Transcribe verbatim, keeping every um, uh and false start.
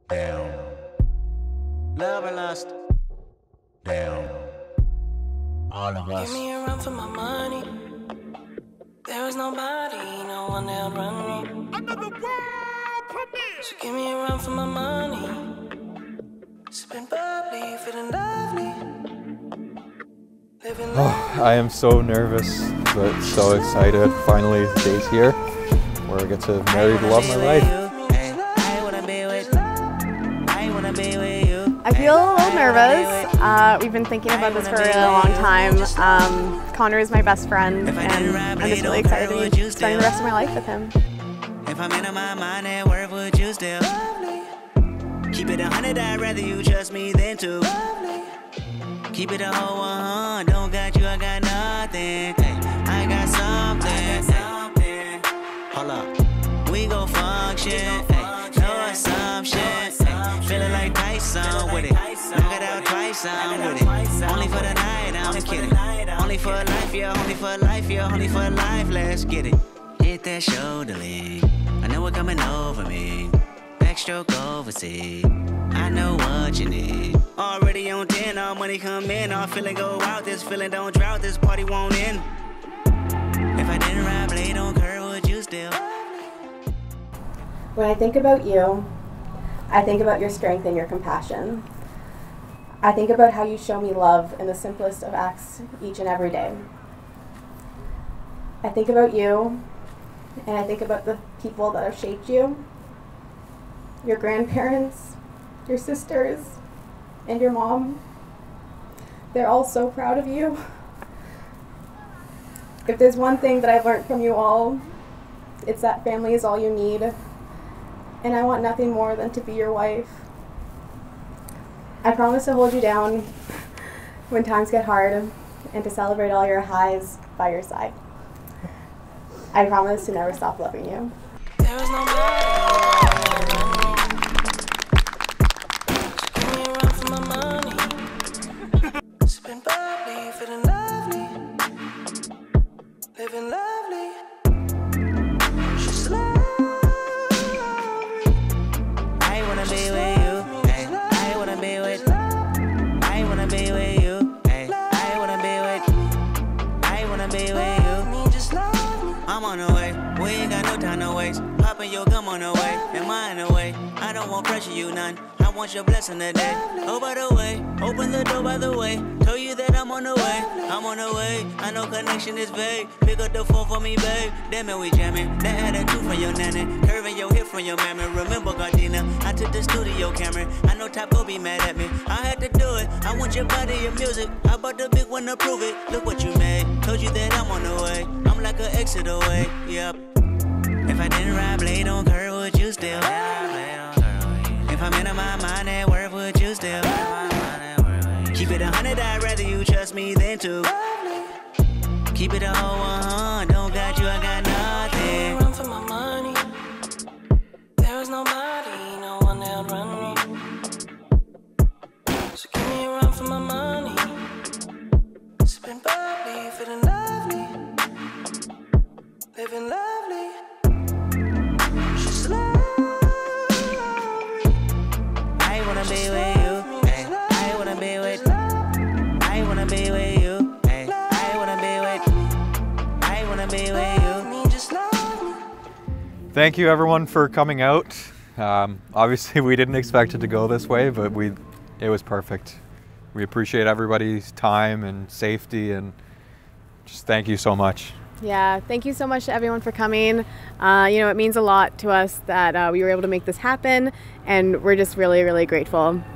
down. Love or lust, down. All of us. Give me a run for my money. There was nobody, no one that would run me. Another world premiere. So give me a run for my money. Sipping bubbly, feeling lovely. Living Oh, I am so nervous, but so excited. Finally, the day's here where I get to marry the love of my life. I feel a little nervous. Uh, we've been thinking about this for a really long time. Um, Connor is my best friend, and I'm just really excited to be spending the rest of my life with him. If I'm in my mind at work, would you still keep it a hundred? I'd rather you trust me than two. Keep it a whole one, don't got you, I got nothing. Hey, I got something. Hey, hold up, we gon' function. Hey, no assumption. Hey, feeling like Tyson with it. Knock it out twice, I'm with it. Only for the night, I'm kidding. Only for life, yeah, only for life, yeah, only for life. Let's get it. Hit that shoulder lean. I know it coming over me. Backstroke overseas. I know what you need. Already on ten, all money come in. All feeling go out, this feeling don't drought, this party won't end. If I didn't ride blade on curve, would you still? When I think about you, I think about your strength and your compassion. I think about how you show me love in the simplest of acts each and every day. I think about you, and I think about the people that have shaped you. Your grandparents, your sisters, and your mom. They're all so proud of you. If there's one thing that I've learned from you all, it's that family is all you need. And I want nothing more than to be your wife. I promise to hold you down when times get hard and to celebrate all your highs by your side. I promise to never stop loving you. There was no Sipping bubbly, feeling lovely. Living lovely. She's lovely. I wanna be with you. Hey, I wanna be with. I wanna be with you. Hey, I wanna be with. I wanna be with you. I'm on the way. We ain't got no time to waste. Popping your gum on the way. Am I in the way? I don't want pressure, you none. I want your blessing today. Oh, by the way, open the door by the way. Told you that I'm on the way. I'm on the way. I know connection is vague. Pick up the phone for me, babe. Damn it, we jamming. That attitude from your nanny. Curving your hip from your mammy. Remember, Gardena, I took the studio camera. I know Top go be mad at me. I had to do it. I want your body, your music. I bought the big one to prove it. Look what you made. Told you that I'm on the way. I'm like an exit away. Yep. If I didn't ride blade on curve, would you still? If I'm in my mind at work, would you still? Keep it a hundred, I'd rather you trust me than two. Keep it a whole one, don't got you, I got nothing. Run for my money. There was nobody, no one that would run me. So give me a run for my money. Sipping bubbly, feeling lovely. Living lovely. She's lovely. I wanna be with you. Hey, I wanna be with. I wanna be with you. Hey, I wanna be with. I wanna be with you. Thank you everyone for coming out. Um, obviously we didn't expect it to go this way, but we, it was perfect. We appreciate everybody's time and safety, and just thank you so much. Yeah, thank you so much to everyone for coming. Uh, you know, it means a lot to us that uh, we were able to make this happen, and we're just really, really grateful.